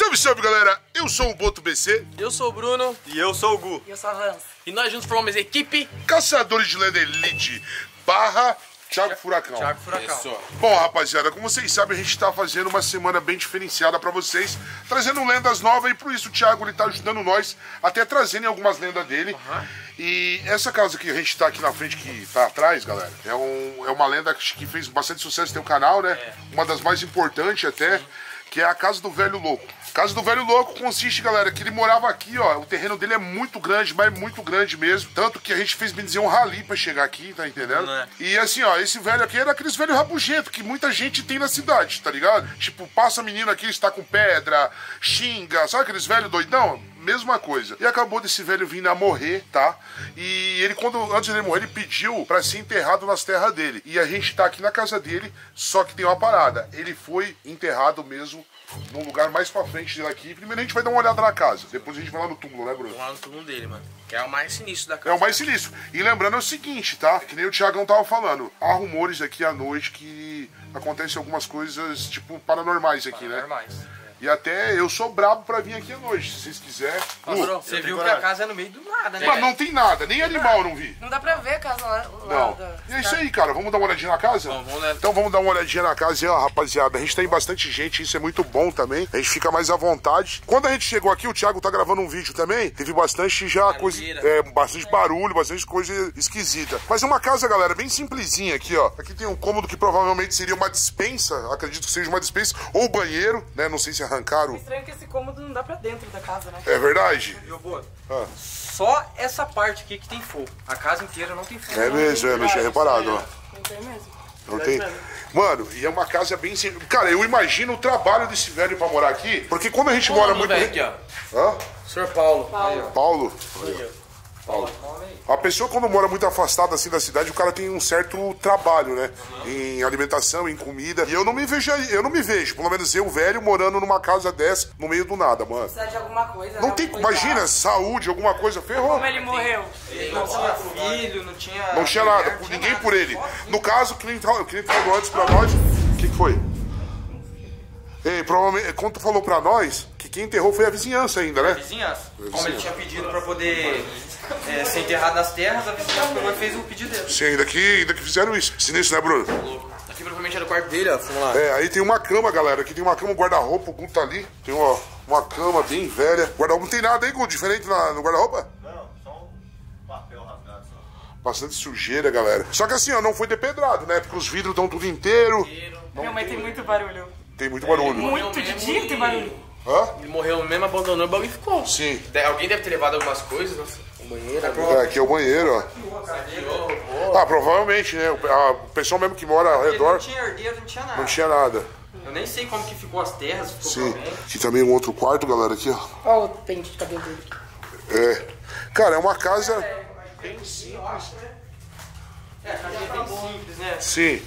Salve, salve, galera! Eu sou o Boto BC. Eu sou o Bruno. E eu sou o Gu. E eu sou a Vans. E nós juntos formamos a equipe Caçadores de Lenda Elite barra Thiago Furacão. Thiago Furacão. Isso. Bom, rapaziada, como vocês sabem, a gente tá fazendo uma semana bem diferenciada pra vocês, trazendo lendas novas, e por isso o Thiago ele tá ajudando nós, até trazendo algumas lendas dele. E essa casa que a gente tá aqui na frente, que tá atrás, galera, é uma lenda que fez bastante sucesso no teu canal, né? Uma das mais importantes até, que é a Casa do Velho Louco. Casa do Velho Louco consiste, galera, que ele morava aqui, ó. O terreno dele é muito grande, mas muito grande mesmo. Tanto que a gente fez, bem dizer, um rally pra chegar aqui, tá entendendo? E assim, ó, esse velho aqui era aqueles velhos rabugentos que muita gente tem na cidade, tá ligado? Tipo, passa a menina aqui, está com pedra, xinga, sabe aqueles velhos doidão? Mesma coisa. E acabou desse velho vindo a morrer, tá? E ele, antes de ele morrer, ele pediu pra ser enterrado nas terras dele. E a gente tá aqui na casa dele, só que tem uma parada. Ele foi enterrado mesmo num lugar mais pra frente daqui. Primeiro a gente vai dar uma olhada na casa. Depois a gente vai lá no túmulo, né, Bruno? Vamos lá no túmulo dele, mano. Que é o mais sinistro da casa. É o mais sinistro. E lembrando é o seguinte, tá? Que nem o Thiagão tava falando. Há rumores aqui à noite que acontecem algumas coisas, tipo, paranormais aqui, né? Normais. E até eu sou brabo pra vir aqui à noite, se vocês quiserem. Você viu que a casa é no meio do nada, né? Mas não tem nada, nem animal eu não vi. Não dá pra ver a casa lá. Não. E é isso aí, cara. Vamos dar uma olhadinha na casa? Vamos olhar. Então vamos dar uma olhadinha na casa e, ó, rapaziada, a gente tem bastante gente, isso é muito bom também. A gente fica mais à vontade. Quando a gente chegou aqui, o Thiago tá gravando um vídeo também. Teve bastante já coisa. Bastante barulho, bastante coisa esquisita. Mas é uma casa, galera, bem simplesinha aqui, ó. Aqui tem um cômodo que provavelmente seria uma despensa. Acredito que seja uma despensa. Ou banheiro, né? Não sei se arrancaram. Estranho que esse cômodo não dá pra dentro da casa, né? É verdade? Só essa parte aqui que tem fogo. A casa inteira não tem fogo. É mesmo, eu não tinha reparado, ó. Não tem mesmo. Não tem? Mano, e é uma casa bem simples. Cara, eu imagino o trabalho desse velho pra morar aqui, porque quando a gente mora muito... velho aqui, ó. Hã? Senhor Paulo. Paulo? Paulo. A pessoa quando mora muito afastada assim da cidade, o cara tem um certo trabalho, né? Em alimentação, em comida. E eu não me vejo, pelo menos eu, velho, morando numa casa dessa, no meio do nada, mano. Precisa de alguma coisa. Não tem, imagina, saúde, alguma coisa, ferrou. Como ele morreu. Não tinha filho, não tinha... Não tinha nada, ninguém por ele. No caso, que nem falou antes pra nós, o que foi? Ei, provavelmente, quando tu falou pra nós, que quem enterrou foi a vizinhança ainda, né? Vizinhança. Como ele tinha pedido pra poder ser enterrado nas terras, a vizinhança pegou e fez o pedido dele. Sim, ainda que fizeram isso. Sinistro, né, Bruno? Aqui provavelmente era o quarto dele, ó. Vamos lá. É, aí tem uma cama, galera. Aqui tem uma cama, um guarda-roupa, o Gu tá ali. Tem uma cama bem velha. Guarda-roupa não tem nada aí, Gu, diferente no guarda-roupa? Não, só um papel rasgado só. Bastante sujeira, galera. Só que assim, ó, não foi depedrado, né? Porque os vidros estão tudo inteiro. Minha mãe tem muito barulho. Tem muito barulho. Muito de dia tem barulho. Hã? Ele morreu mesmo, abandonou, o bagulho ficou. Sim. Alguém deve ter levado algumas coisas, nossa. O banheiro, É, aqui é o banheiro, ó. Ah, provavelmente, né? O pessoal mesmo que mora ao Porque redor não tinha herdeiro, não tinha nada. não tinha nada. Eu nem sei como que ficou as terras, ficou Sim. problema. Aqui também um outro quarto, galera, aqui, ó. Olha o pente de cabelo dele. É. Cara, é uma casa bem simples. É, a casa é bem simples, né? Sim.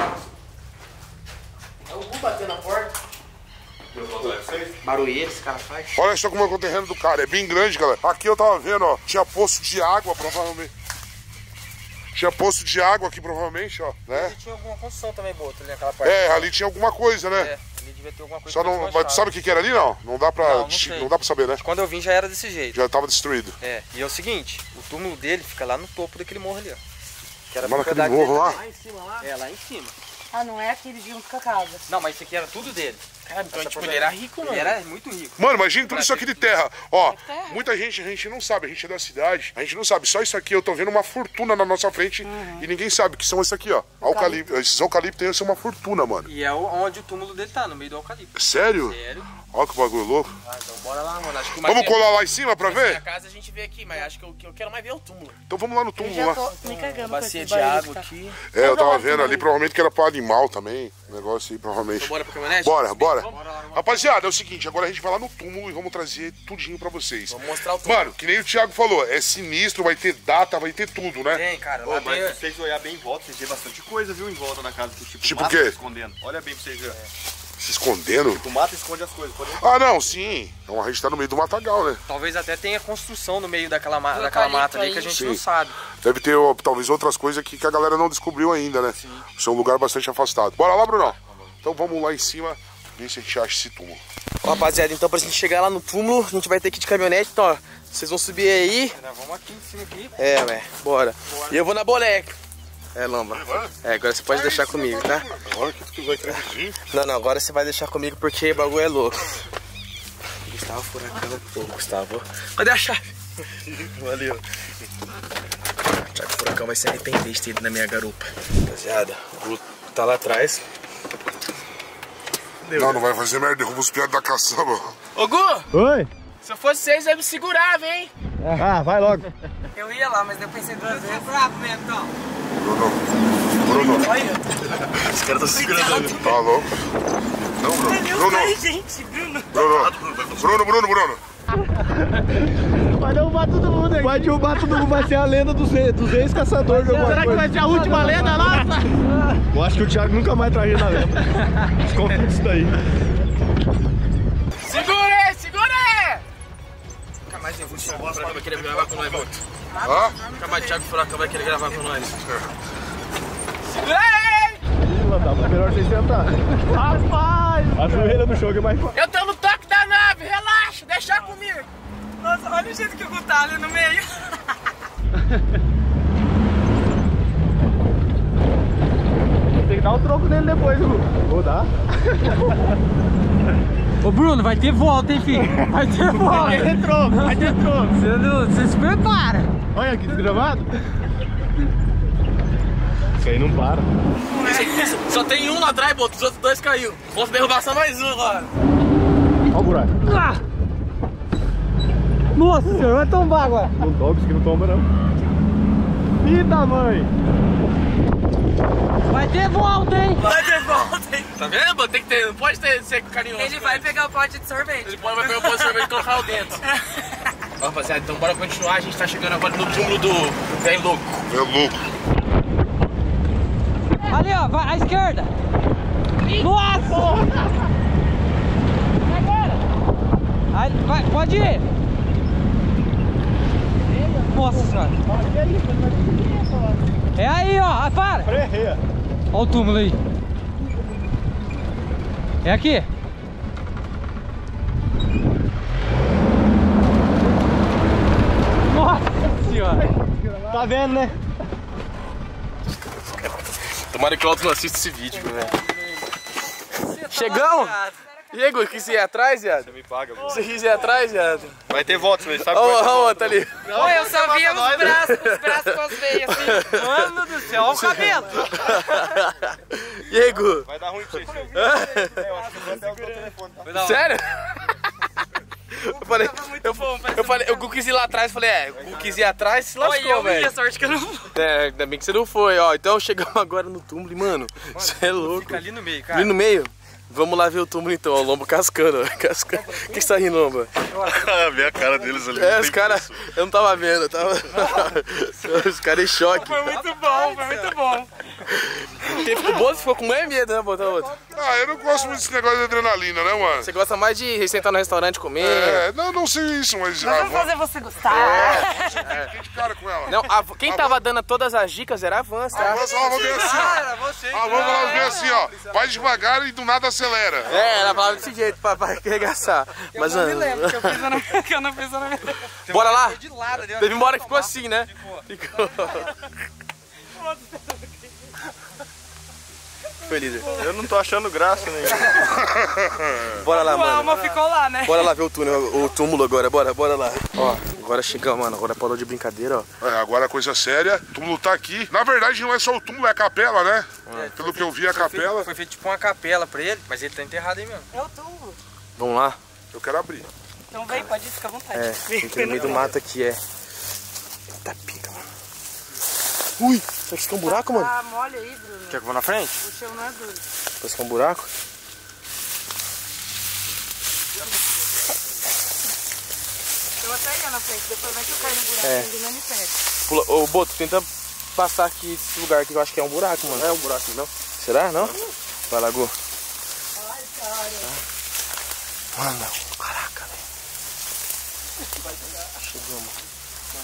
É o Gu bateu na porta. barulheiro esse cara faz. Olha só como é que é o terreno do cara. É bem grande, galera. Aqui eu tava vendo, ó. Tinha poço de água, provavelmente. Tinha poço de água aqui, provavelmente, ó. Né? E tinha alguma construção também, Boto, ali naquela parte. É, ali tinha alguma coisa, né? É, ali devia ter alguma coisa. Só não. Mas tu sabe o que era ali, não? Não dá pra. Não sei. Não dá pra saber, né? Quando eu vim já era desse jeito. Já tava destruído. É, e é o seguinte, o túmulo dele fica lá no topo daquele morro ali, ó. Que era Mas naquele propriedade morro dele lá? também. Lá em cima, lá. É, lá em cima. Ah, não é aquele junto com a casa. Não, mas isso aqui era tudo dele. Cara, então Essa tipo, propriedade- ele era rico, mano. Ele era muito rico. Mano, imagina tudo isso aqui de terra. Ó, terra. muita gente, a gente não sabe, a gente é da cidade, a gente não sabe. Só isso aqui, eu tô vendo uma fortuna na nossa frente e ninguém sabe que são esses aqui, ó. Esses eucaliptos aí são uma fortuna, mano. E é onde o túmulo dele tá, no meio do eucalipto. Sério? Sério. Ó que bagulho louco. Ah, então bora lá, mano. Acho que Vamos colar lá em cima pra A ver? casa a gente vê aqui, mas acho que o que eu quero mais ver é o túmulo. Então vamos lá no Eu túmulo já lá. tô me cagando com Bacia esse de barulho água que tá. aqui. É, eu tava Vamos lá, vendo ali, túmulo. provavelmente que era pra animal também. Negócio aí, provavelmente. Bora pra caminhonete? Bora. Rapaziada, é o seguinte, agora a gente vai lá no túmulo e vamos trazer tudinho pra vocês. Vamos mostrar o túmulo. Mano, que nem o Thiago falou, é sinistro, vai ter data, vai ter tudo, né? Tem, cara. Ô, Lá mas tem... se vocês olharem bem em volta, vocês veem bastante coisa, viu, em volta da casa. Que, Tipo mata o quê? se escondendo. Olha bem pra vocês verem. Se escondendo. O mato esconde as coisas. Pode... Ah, não, sim. Então a gente tá no meio do matagal, né? Talvez até tenha construção no meio daquela eucalipto mata ali aí. que a gente Sim. não sabe. Deve ter, ó, talvez, outras coisas aqui que a galera não descobriu ainda, né? Isso é um lugar bastante afastado. Bora lá, Brunão? Então vamos lá em cima ver se a gente acha esse túmulo. Ó, rapaziada, então pra gente chegar lá no túmulo, a gente vai ter que ir de caminhonete, então, ó. Vocês vão subir aí. Vamos aqui em cima aqui. É, ué, bora. E eu vou na boleca. É, Lomba. É, agora você pode deixar comigo, tá? Agora que tu vai traduzir. Não, agora você vai deixar comigo porque o bagulho é louco. Gustavo Furacão. Ô, Gustavo. Cadê a chave? Valeu. Thiago Furacão vai se arrepender de ter ido na minha garupa. Rapaziada, o Gu tá lá atrás. Não vai fazer merda, derruba os piados da caçamba. Ô, Gu! Oi? Se eu fosse vocês, eu me segurava, hein? Ah, vai logo. Eu ia lá, mas eu pensei duas vezes. Bravo mesmo, então. Bruno. Olha. Os caras tão segurando. Tá louco? Não, Bruno. Bruno. Vai derrubar todo mundo aí. Vai derrubar todo mundo, vai ser a lenda dos ex-caçadores de alguma coisa. Será que vai ser a última lenda nossa? Eu acho que o Thiago nunca mais traz na lenda. Desconfio disso daí. Segura aí! Nunca mais o Thiago Furacão vai querer gravar com nós, volta. Hã? Nunca mais o Thiago Furacão vai querer gravar com nós. Segura aí! Tá melhor você sentar. Rapaz! A joelha no chão é mais fácil. Eu tô no toque da nave, relaxa, deixa comigo. Nossa, olha o jeito que o Gu tá ali no meio. Tem que dar um troco nele depois, Gu. Vou dar. Ô Bruno, vai ter volta, hein, filho? Vai ter volta. Vai ter troco. Você se prepara. Olha aqui, desgravado. Isso aí não para. Só tem um lá atrás, Boto, os outros dois caiu. Vamos derrubar só mais um agora. Olha o buraco. Nossa senhora, vai tombar agora. Não toca, isso aqui não tomba não. Eita, mãe! Vai ter volta, hein? Vai ter volta, hein? Tá vendo, Boto? Tem que ter, não pode ser carinhoso. Ele vai pegar o pote de sorvete. Ele vai pegar o pote de sorvete e colocar o dentro. Ó, rapaziada, então bora continuar. A gente tá chegando agora no túmulo do velho louco. É louco. Ali, ó, vai à esquerda. Nossa! Aí, vai, pode ir. Nossa senhora. É aí, ó, para. Freia. Olha o túmulo aí. É aqui. Nossa senhora. Tá vendo, né? Tomara que o Alto não assista esse vídeo, velho. Chegamos? Diego, quis ir atrás, viado? Você me paga, mano. Você quis ir atrás, viado? Vai ter voto, você sabe? Ó, ó, ó, tá ali. Oi, eu só via os braços com as veias assim. Mano do céu, olha o cabelo. Diego. Vai dar ruim pra vocês. Eu acho que vou até o telefone. Tá? Sério? Eu falei, o Gu quis ir lá atrás, falei, o Gu quis ir atrás, se lascou, velho. sorte que eu não fui. É, ainda bem que você não foi, ó. Então chegamos agora no túmulo e, mano, você é louco. Fica ali no meio, cara. Ali no meio? Vamos lá ver o túmulo então, ó, o Lombo cascando, ó. Cascando. O que você tá rindo, Lomba? Ver a cara deles ali. É, os caras, eu não tava vendo, eu tava... Os caras em choque. Foi muito bom, foi muito bom. Quem ficou bom, ficou com mais medo, né, botar outro. Ah, eu não gosto muito desse negócio de adrenalina, né, mano? Você gosta mais de sentar no restaurante e comer? É, não sei isso, mas... Nós vamos fazer você gostar. Fiquei de cara com ela. Não, quem tava dando todas as dicas era a Vans, tá? Vamos lá, vamos ver assim, ó. Vamos lá ver assim, ó. Vai devagar e do nada acelera. É, ela falava desse jeito pra arregaçar. Mas, Eu não me lembro que eu não fiz a minha... Bora lá? De lado, ali, ó. Teve uma hora que ficou assim, né? Ficou. Foi, líder. Eu não tô achando graça nenhuma. Bora lá, A mano. alma ficou lá, né? Bora lá ver o túmulo agora, bora lá. Ó, agora chegamos, mano. Agora parou de brincadeira, ó. É, agora a coisa séria, o túmulo tá aqui. Na verdade não é só o túmulo, é a capela, né? Pelo que eu vi, a capela. Foi feito tipo uma capela pra ele, mas ele tá enterrado aí mesmo. É o túmulo. Vamos lá? Eu quero abrir. Então vem, pode ir, fica à vontade. É, fica no meio do mato aqui, é. Eita pica, mano. Ui, será que isso é um buraco, mano? Ah, molha aí, Bruno. Quer que eu vou na frente? O chão não é duro. Parece que é um buraco. Eu até ia na frente, depois vai que eu caio no buraco, É. ninguém me pega. Pula, ô, Boto, tenta passar aqui esse lugar aqui que eu acho que é um buraco, mano. É um buraco, não? Será? Não? Vai lá, Gu. Mano, caraca, velho. Chegamos.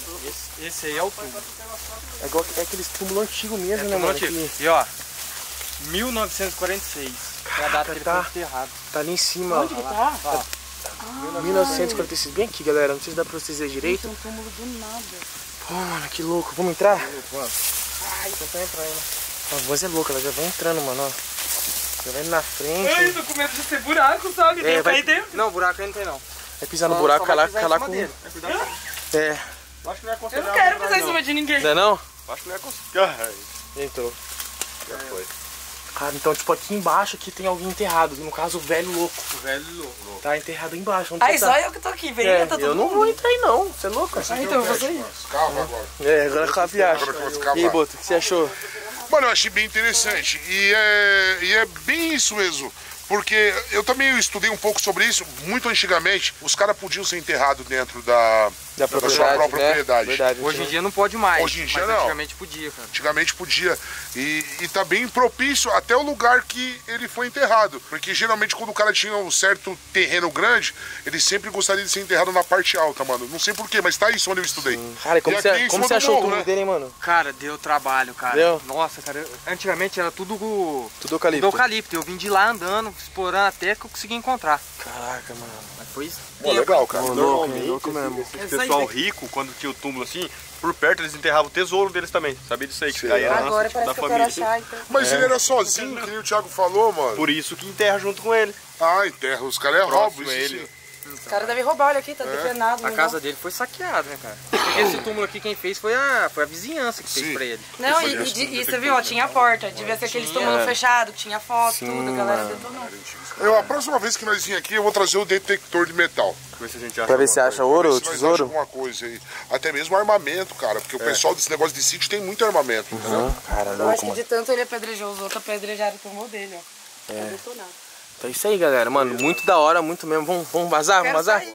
Esse aí é o túmulo. É igual é aqueles túmulos antigos mesmo, né, túmulo mano? antigo. Que- E ó, 1946. É a data que ele foi enterrado. Tá ali em cima, Onde que tá? ó. 1946, bem aqui, galera. Não sei se dá pra vocês verem direito. Tem um túmulo do nada. Pô, mano, que louco. Vamos entrar? Vamos. Ai, tentar entrar aí, né? A voz é louca, ela já vai entrando, mano, ó. Já vai indo na frente. Ai, tô com medo de ser buraco, sabe? Tem que cair dentro. Não, buraco aí não tem, não. Vai pisar no buraco, calar com... É. Acho que não é Eu aconselhável. não quero pisar em cima de ninguém. Não é não? Acho que não é aconselhável. Entrou. Já foi. Cara, então, tipo, aqui embaixo aqui tem alguém enterrado. No caso, o velho louco. O velho louco. Tá enterrado aí embaixo. Onde Aí você só tá? eu que tô aqui, vem, tá todo Eu não mundo. vou entrar aí, não. Você é louco? Então eu vou sair. Calma agora. É, agora com a viagem. Agora que eu vou escapar. E aí, Boto, o que você achou? Mano, eu achei bem interessante. E é bem isso mesmo. Porque eu também estudei um pouco sobre isso. Muito antigamente, os caras podiam ser enterrados dentro da sua própria propriedade. Verdade. Hoje em dia não pode mais. Hoje em dia mas não. antigamente podia, cara. Antigamente podia. E tá bem propício até o lugar que ele foi enterrado. Porque geralmente quando o cara tinha um certo terreno grande, ele sempre gostaria de ser enterrado na parte alta, mano. Não sei porquê, mas tá isso onde eu estudei. Cara, como E aqui em você cima do achou o morro, túmulo né? dele, hein, mano? Cara, deu trabalho, cara. Deu? Nossa, cara, antigamente era tudo Tudo eucalipto. Eu vim de lá andando, explorando até que eu consegui encontrar. Caraca, mano. Mas foi Pô, legal, cara. Normalmente, louco mesmo. esse pessoal rico, quando tinha o túmulo assim, por perto eles enterravam o tesouro deles também. Sabia disso aí? Que caía a Agora herança tipo, da parece que eu quero família. achar, então. Mas ele era sozinho, que nem o Thiago falou, mano. Por isso que enterra junto com ele. Ah, enterra. Os caras é roubo, Próximo isso a ele. sim. Os caras devem roubar, olha aqui, tá depenado. A casa dele foi saqueada, né, cara? Porque esse túmulo aqui quem fez foi a vizinhança que fez Sim. pra ele. Não, e você viu, ó, tinha porta. Devia ser aqueles túmulos fechados, tinha foto, tudo, a galera detonou. A próxima vez que nós vir aqui, eu vou trazer o detector de metal. Ver se a gente acha Pra ver se alguma acha ouro, Se nós achamos tesouro. alguma coisa aí. Até mesmo armamento, cara. Porque o pessoal desse negócio de sítio tem muito armamento, entendeu? Cara, Eu acho louco, que mano. de tanto ele apedrejou os outros, apedrejaram o túmulo dele, ó. Tá detonado. Então é isso aí, galera. Mano, muito da hora, muito mesmo. Vamos vazar? Vamos Quero vazar? sair.